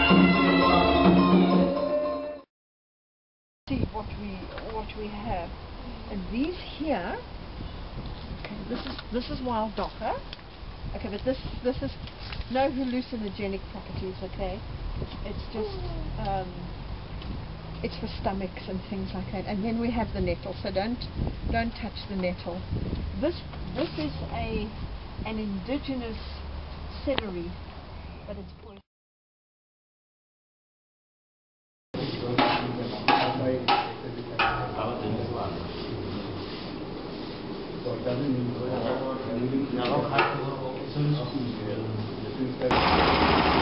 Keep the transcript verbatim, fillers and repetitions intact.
See what we what we have, and these here. Okay, this is this is wild docker. Okay, but this this is no hallucinogenic properties. Okay, it's it's just um, it's for stomachs and things like that. And then we have the nettle. So don't don't touch the nettle. This this is a an indigenous celery, but it's poison. So it doesn't mean